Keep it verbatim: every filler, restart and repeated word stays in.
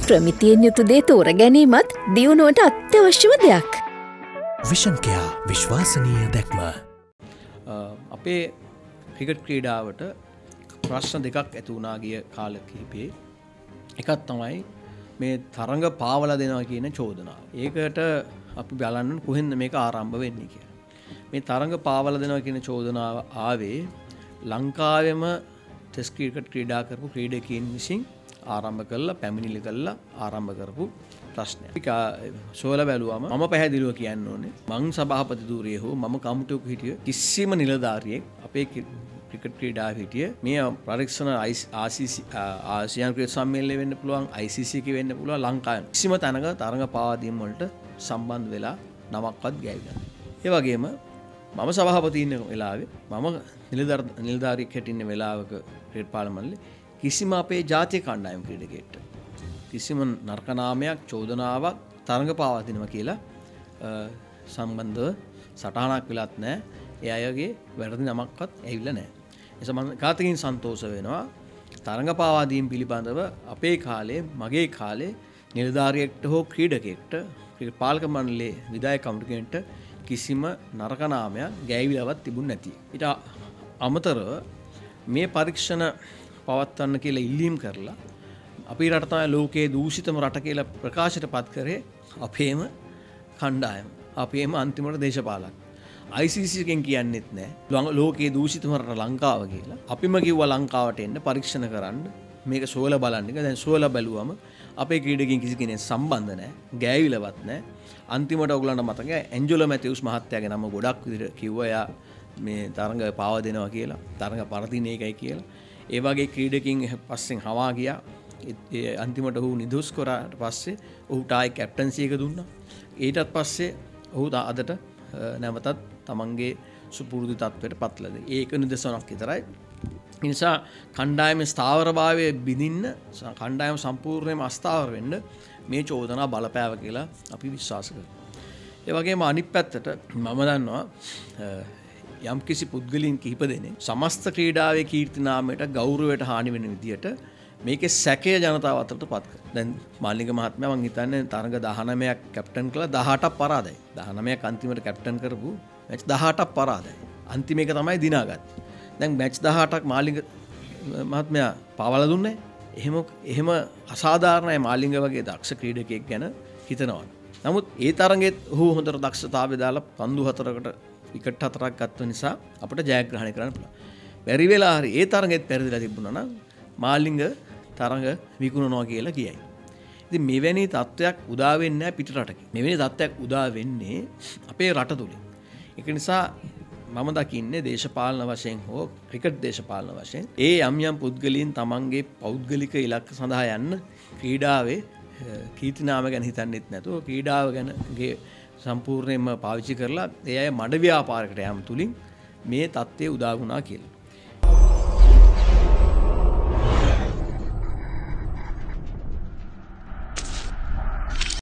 ප්‍රමිතියෙන් යුතු දේ තෝර ගැනීමත් දියුණුවට අත්‍යවශ්‍යම දෙයක්. විෂන් කෙයා විශ්වාසනීය දැක්ම. අපේ ක්‍රිකට් ක්‍රීඩාවට ප්‍රශ්න දෙකක් ඇති වුණා ගිය කාල කිහිපේ. එකක් තමයි මේ තරඟ පාවලා දෙනවා කියන චෝදනාව. ඒකට අපි බලන්න කොහෙන්ද මේක ආරම්භ වෙන්නේ කියලා. මේ තරඟ පාවලා දෙනවා කියන චෝදනාව ආවේ ලංකාවෙම ටෙස්ට් ක්‍රිකට් ක්‍රීඩා කරපු ක්‍රීඩකයන් විසින් ආරම්භ කළා පැමිණිලි කළා ආරම්භ කරපු ප්‍රශ්නයක්. ඒක සෝලා බැලුවම මම පැහැදිලිව කියන්න ඕනේ මං සභාපති ධූරයේ හෝ මම කමිටුවක හිටිය කිසිම නිලධාරියෙක් අපේ ක්‍රිකට් ක්‍රීඩාව හිටිය මේ පරීක්ෂණ ආසියානු ක්‍රිකට් සම්මේලනය වෙන්න පුළුවන් I C C එක වෙන්න පුළුවන් ලංකාවේ කිසිම තැනක තරඟ පාවා දීම වලට සම්බන්ධ වෙලා නමක්වත් ගෑවිලා. ඒ වගේම මම සභාපති ඉන්න වෙලාවේ මම නිලධාරියෙක් හිටින්න වෙලාවක ක්‍රිකට් පාර්ලිමේන්තුවේ කිසිම අපේ ජාතිය කණ්ඩායම් ක්‍රීඩකයෙක්ට කිසිම නරක නාමයක් චෝදනාවක් තරඟ පාවා දෙනවා කියලා සම්බන්ධව සටහනක් වෙලත් නැහැ. ඒ අයගේ වැරදි නමක්වත් ඇවිල්ලා නැහැ. ඒ සමන් කාතකින් සන්තෝෂ වෙනවා තරඟ පාවා දීම පිළිබඳව අපේ කාලේ මගේ කාලේ නිලධාරියෙක්ට හෝ ක්‍රීඩකයෙක්ට ක්‍රිකට් පාලක මණ්ඩලයේ විධායක කමිටුවෙන්ට කිසිම නරක නාමයක් ගෑවිලවත් තිබුණ නැති. ඊට අමතරව මේ පරීක්ෂණ පවත්වන්න කියලා ඉල්ලීම් කරලා අපේ රට තමයි ලෝකයේ දූෂිතම රට කියලා ප්‍රකාශයට පත් කරේ අපේම කණ්ඩායම. අපේම අන්තිමට දේශපාලක. I C C එකෙන් කියන්නෙත් නෑ ලෝකයේ දූෂිතම රට ලංකාව කියලා. අපිම කිව්වා ලංකාවට එන්න පරීක්ෂණ කරන්න මේක සෝලා බලන්න. දැන් සෝලා බැලුවම අපේ ක්‍රීඩකයන් කිසි කෙනෙක් සම්බන්ධ නෑ. ගෑවිලවත් නෑ. අන්තිමට ඔයගලන්ට මතකයි ඇන්ජලෝ මැතිව්ස් මහත්තයාගේ නම ගොඩක් විදිහට කිව්වා එයා මේ තරඟ පාව දෙනවා කියලා. තරඟ පරදින එකයි කියලා. ඒ වගේ ක්‍රීඩකයන් පස්සෙන් හවා ගියා. ඒ අන්තිමට ඔහු නිදොස් කරාට පස්සේ ඔහුට ආයි කැප්ටන්සි එක දුන්නා. ඊටත් පස්සේ ඔහු අදට නැවතත් තමන්ගේ සුපුරුදු තත්ත්වයට පත්ලා දෙයි. ඒක නිදර්ශනක් විතරයි. ඒ නිසා කණ්ඩායමේ ස්ථාවරභාවය බිඳින්න කණ්ඩායම සම්පූර්ණයෙන්ම අස්ථාවර වෙන්න මේ චෝදනා බලපෑව කියලා අපි විශ්වාස කරනවා. ඒ වගේම අනිත් පැත්තට මම දන්නවා යම්කිසි පුද්ගලයන් කිහිප දෙනෙක් සමස්ත ක්‍රීඩාවේ කීර්ති නාමයට ගෞරවයට හානි වෙන විදියට මේකේ සැකය ජනතාව අතරට පත් කරනවා. දැන් මාලිංග මහත්මයා මම හිතන්නේ තරඟ දහනවයක් කැප්ටන් කළා දහඅටක් පරාදයි. දහනවයක් අන්තිමට කැප්ටන් කරපු මැච් දහඅටක් පරාදයි. අන්තිම එක තමයි දිනාගත්තේ. දැන් මැච් දහඅටක් මාලිංග මහත්මයා පාවලා දුන්නේ. එහෙම එහෙම අසාධාරණයි මාලිංග වගේ දක්ෂ ක්‍රීඩකයෙක් ගැන හිතනවා. නමුත් ඒ තරඟෙත් ඔහු හොඳට දක්ෂතාවය දාලා පන්දු හතරකට විකට් හතරක් ගත්ත නිසා අපිට ජයග්‍රහණය කරන්න පුළුවන්. බැරි වෙලා හරි ඒ තරඟෙත් පෙරදිලා තිබුණා නම් මාලිංග තරඟ විකුණනවා කියලා කියයි. ඉතින් මෙවැනි තත්ත්වයක් උදා වෙන්නේ නැහැ පිට රටකින්. මෙවැනි තත්ත්වයක් උදා වෙන්නේ අපේ රට තුලින්. ඒක නිසා මම දකින්නේ දේශපාලන වශයෙන් හෝ ක්‍රිකට් දේශපාලන වශයෙන් ඒ යම් යම් පුද්ගලයන් තමන්ගේ පෞද්ගලික ඉලක්ක සඳහා යන්න ක්‍රීඩාවේ කීර්තිනාම ගැන හිතන්නෙත් නැතුව ක්‍රීඩාව ගැනගේ සම්පූර්ණයෙන්ම පාවිච්චි කරලා ඒ අය මඩ ව්‍යාපාරයකට යෑම තුලින් මේ තත්ත්වය උදා වුණා කියලා.